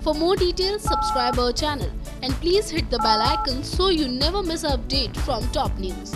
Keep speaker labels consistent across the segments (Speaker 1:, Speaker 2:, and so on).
Speaker 1: For more details, subscribe our channel and please hit the bell icon so you never miss an update from top news.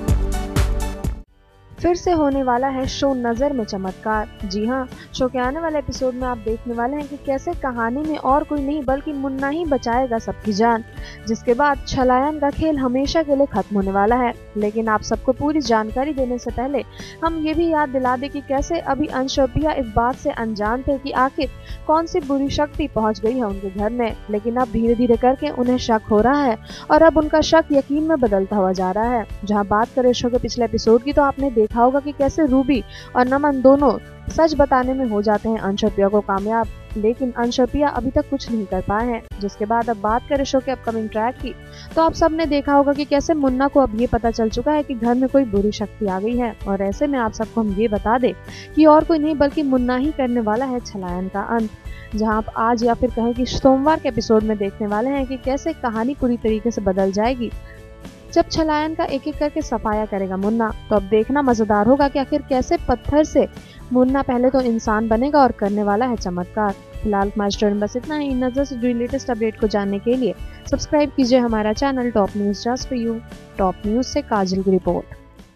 Speaker 2: फिर से होने वाला है show नज़र में चमत्कार। जी हाँ, शो के आने वाले एपिसोड में आप देखने वाले हैं कि कैसे कहानी में और कोई नहीं बल्कि मुन्ना ही बचाएगा सबकी जान, जिसके बाद छलायन का खेल हमेशा के लिए खत्म होने वाला है। लेकिन आप सबको पूरी जानकारी देने से पहले हम ये भी याद दिला दें कि कैसे अभी अंश और पिया इस बात से अनजान थे कि आखिर कौन सी बुरी शक्ति पहुंच गई है उनके घर में। लेकिन अब धीरे धीरे करके उन्हें शक हो रहा है और अब उनका शक यकीन में बदलता हुआ जा रहा है। जहां बात करें शो के पिछले एपिसोड की, तो आपने देखा होगा कि कैसे रूबी और नमन दोनों सच बताने में हो जाते हैं अंश और पिया को कामयाब, लेकिन अंश और पिया अभी तक कुछ नहीं कर पाए हैं। जिसके बाद अब बात करें शो के अपकमिंग ट्रैक की, तो आप सबने देखा होगा कि कैसे मुन्ना को अब ये पता चल चुका है कि घर में कोई बुरी शक्ति आ गई है। और ऐसे में आप सबको हम ये बता दें कि और कोई नहीं बल्कि मुन्ना ही करने वाला है छलायन का अंत। जहां आप आज या फिर कहें कि सोमवार के एपिसोड में देखने वाले हैं कि कैसे कहानी पूरी तरीके से बदल जाएगी जब छलायन का एक एक करके सफाया करेगा मुन्ना। तो अब देखना मजेदार होगा कि आखिर कैसे पत्थर से मुन्ना पहले तो इंसान बनेगा और करने वाला है चमत्कार। फिलहाल हमारे स्टोरी में बस इतना ही। नजर से जुड़ी लेटेस्ट अपडेट को जानने के लिए सब्सक्राइब कीजिए हमारा channel top news just for you. Top news से काजल की रिपोर्ट।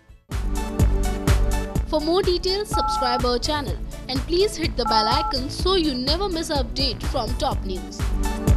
Speaker 1: For more details, subscribe our channel and please hit the bell icon so you never miss an update from top news.